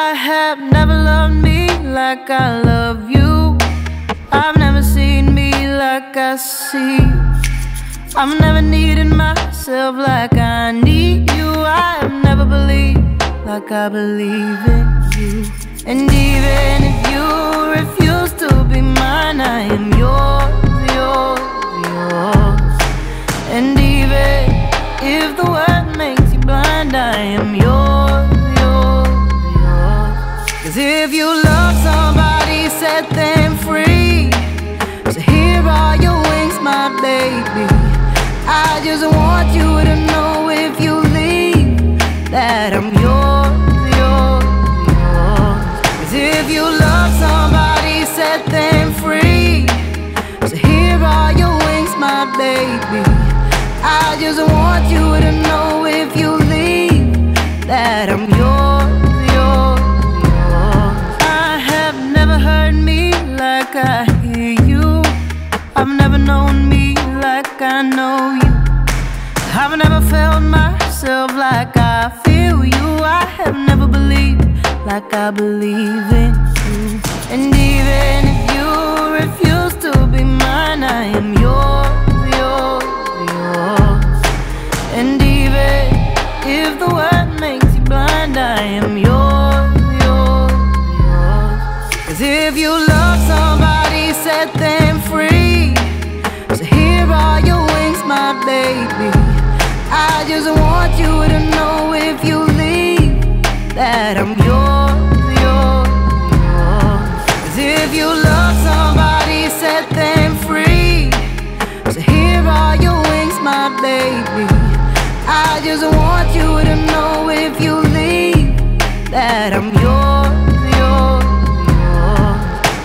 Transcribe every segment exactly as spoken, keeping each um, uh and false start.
I have never loved me like I love you. I've never seen me like I see you. I've never needed myself like I need you. I have never believed like I believe in you. And even if you refuse to be mine, I am yours, yours, yours. And even if the world makes you blind, I am yours, yours, yours. 'Cause if you love somebody, set them free. So here are your wings, my baby. I just want you to know if you leave that I'm yours, yours, yours. 'Cause if you love somebody, set them free. So here are your wings, my baby. I just want you to know if you leave that I'm yours, yours, yours. I have never heard me like I hear you. I've never known me like I know you. I've never felt myself like I feel you. I have never believed like I believe in you. And even if you refuse to be mine, I am yours, yours, yours. And even if the world makes you blind, I am yours, yours, yours. 'Cause if you love somebody, set them free. So here are your wings, my baby. I just want you to know if you leave that I'm yours, yours, yours. 'Cause if you love somebody, set them free. So here are your wings, my baby. I just want you to know if you leave that I'm yours, yours, yours.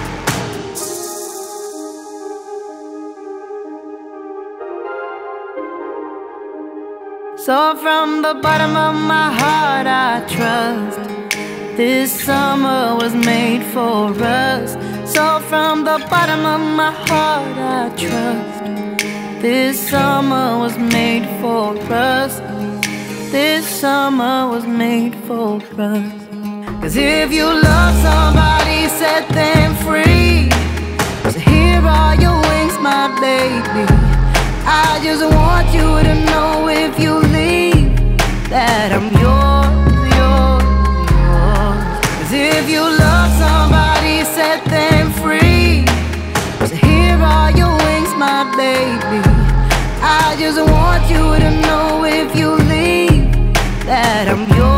So from the bottom of my heart I trust this summer was made for us. So from the bottom of my heart I trust this summer was made for us. This summer was made for us. 'Cause if you love somebody, set them free. So here are your wings, my baby. I just want you to know if you leave that I'm yours, yours, yours. 'Cause if you love somebody, set them free. So here are your wings, my baby. I just want you to know if you leave that I'm yours.